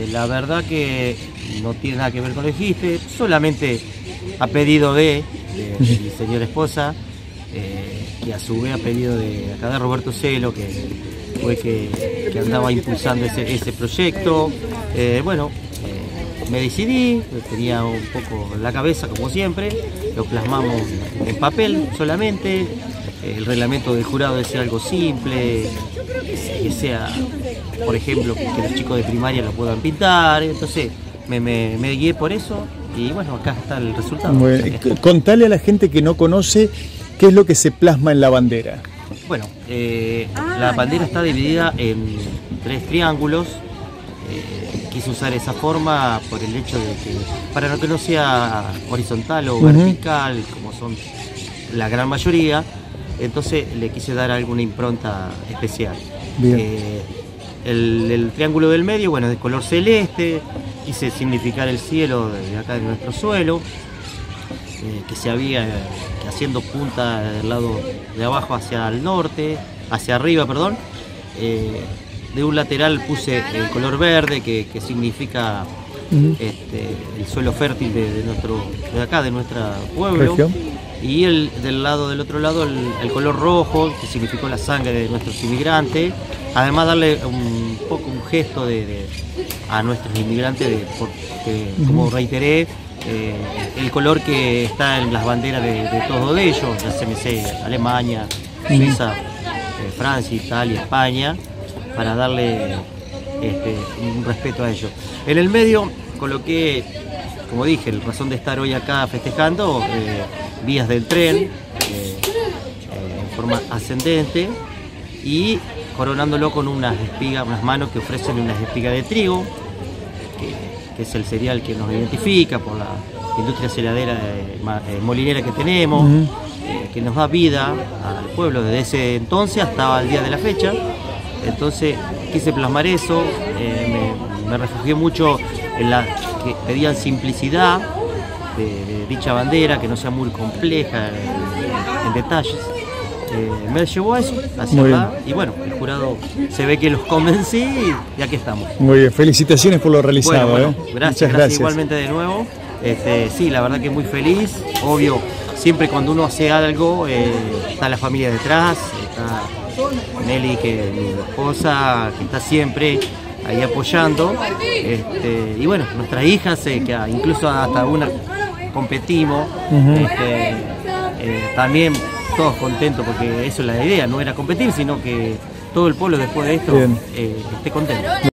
La verdad que no tiene nada que ver con lo que dijiste, solamente a pedido de mi señora esposa, y a su vez a pedido de acá de Roberto Celo, que fue que andaba impulsando ese proyecto. Me decidí, tenía un poco en la cabeza como siempre, lo plasmamos en papel solamente. El reglamento del jurado decía algo simple, que sea, por ejemplo, que los chicos de primaria lo puedan pintar. Entonces me guié por eso y bueno, acá está el resultado. Bueno, contale a la gente que no conoce qué es lo que se plasma en la bandera. Bueno, la bandera está dividida en 3 triángulos. Quise usar esa forma por el hecho de que, para que no sea horizontal o vertical, como son la gran mayoría, entonces le quise dar alguna impronta especial. El triángulo del medio, bueno, de color celeste, quise significar el cielo de acá de nuestro suelo, que se había, que haciendo punta del lado de abajo hacia el norte, hacia arriba, perdón. De un lateral puse el color verde, que significa el suelo fértil de nuestro pueblo. ¿Región? Y del otro lado el color rojo, que significó la sangre de nuestros inmigrantes. Además darle un gesto a nuestros inmigrantes, porque como reiteré, el color que está en las banderas de todos ellos, ya se me sé, Alemania, Suiza, Francia, Italia, España, para darle un respeto a ellos. En el medio coloqué, como dije, la razón de estar hoy acá festejando, vías del tren en forma ascendente y coronándolo con unas manos que ofrecen unas espigas de trigo, que es el cereal que nos identifica por la industria cerealera molinera que tenemos, que nos da vida al pueblo desde ese entonces hasta el día de la fecha. Entonces quise plasmar eso, me refugié mucho en que pedían simplicidad de dicha bandera, que no sea muy compleja en detalles. Me llevó a eso, hacia acá, y bueno, el jurado se ve que los convencí y aquí estamos. Muy bien, felicitaciones por lo realizado. Bueno, gracias, igualmente de nuevo. Sí, la verdad que muy feliz, obvio, siempre cuando uno hace algo, está la familia detrás, está Nelly, que es mi esposa, que está siempre ahí apoyando, y bueno, nuestras hijas, que incluso hasta una competimos, también todos contentos, porque eso es la idea, no era competir, sino que todo el pueblo después de esto esté contento.